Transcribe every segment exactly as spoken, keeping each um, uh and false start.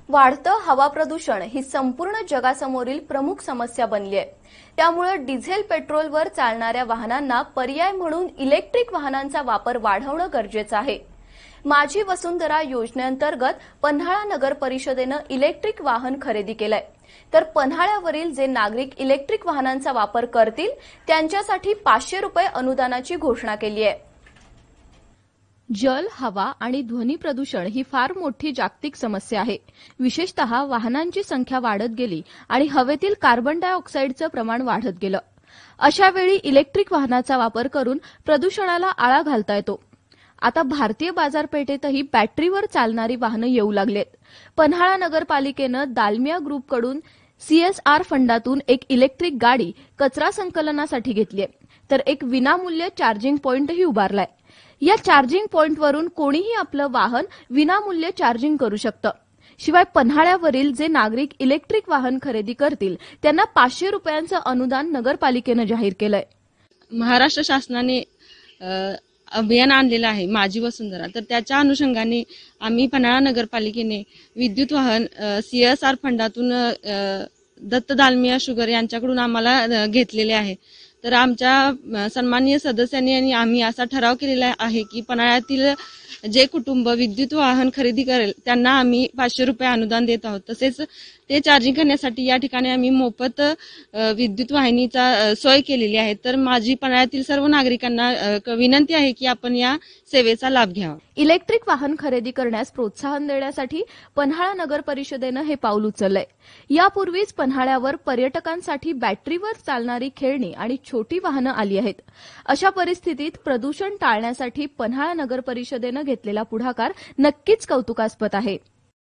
वाढतं हवा प्रदूषण ही संपूर्ण जगासमोरील प्रमुख समस्या बनली आहे। त्यामुळे डिझेल पेट्रोलवर चालणाऱ्या वाहनांना पर्याय म्हणून इलेक्ट्रिक वाहनांचा वापर वाढवणं गरजेचं आहे। माझी वसुंधरा योजनेअंतर्गत पन्हाळा नगर परिषदेनं इलेक्ट्रिक वाहन खरेदी केलंय। तर पन्हाळ्यावरील जे नागरिक इलेक्ट्रिक वाहनांचा वापर करतील त्यांच्यासाठी पाचशे रुपये अनुदानाची घोषणा केली आहे। जल, हवा आणि ध्वनी प्रदूषण ही फार मोठी जागतिक समस्या आहे। विशेषतः वाहनांची संख्या वाढत गेली आणि हवेतील कार्बन डायऑक्साईडचं प्रमाण वाढत गेलं। अशा वेळी इलेक्ट्रिक वाहनाचा वापर करून प्रदूषणाला आळा घालता येतो। आता भारतीय बाजारपेठेतही बॅटरीवर चालणारी वाहनं येऊ लागलेत। पन्हाळा नगरपालिकेनं दालमिया ग्रुपकडून सीएसआर फंडातून एक इलेक्ट्रिक गाडी कचरा संकलनासाठी घेतली आहे, तर एक विनामूल्य चार्जिंग पॉइंटही उभारलाय। या चार्जिंग पॉइंटवरून कोणीही आपलं वाहन विनामूल्य चार्जिंग करू शकतं। शिवाय पन्हाळ्यावरील जे नागरिक इलेक्ट्रिक वाहन खरेदी करतील त्यांना पाचशे रुपयांचं अनुदान नगरपालिकेनं जाहीर केलंय। महाराष्ट्र शासनाने अभियान आणलेलं आहे माझी वसुंधरा, तर त्याच्या अनुषंगाने आम्ही पन्हाळा नगरपालिकेने विद्युत वाहन सीएसआर फंडातून दत्त दालमिया शुगर यांच्याकडून आम्हाला घेतलेले आहे। तर आमच्या सन्माननीय सदस्यांनी आणि आम्ही असा ठराव केलेला आहे की पन्हाळ्यातील जे कुटुंब विद्युत वाहन खरेदी करेल त्यांना आम्ही पाचशे रुपये अनुदान देत आहोत। तसेच ते चार्जिंग करण्यासाठी या ठिकाणी आम्ही मोफत विद्युत वाहिनीचा सोय केलेली आहे। तर माझी पन्हाळ्यातील सर्व नागरिकांना विनंती आहे की आपण या सेवेचा लाभ घ्यावा। इलेक्ट्रिक वाहन खरेदी करण्यास प्रोत्साहन देण्यासाठी पन्हाळा नगर परिषदेनं हे पाऊल उचललंय। यापूर्वीच पन्हाळ्यावर पर्यटकांसाठी बॅटरीवर चालणारी खेळणी आणि छोटी वाहनं आली आहेत। अशा परिस्थितीत प्रदूषण टाळण्यासाठी पन्हाळा नगर परिषदेनं घेतलेला पुढाकार नक्कीच कौतुकास्पद आहे।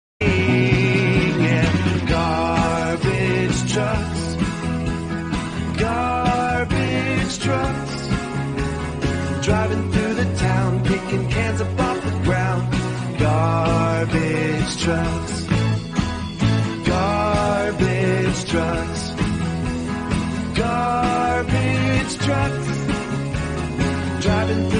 Garbage trucks, garbage trucks, driving through the town, picking cans up off the ground. Garbage trucks, garbage trucks, garbage trucks, driving through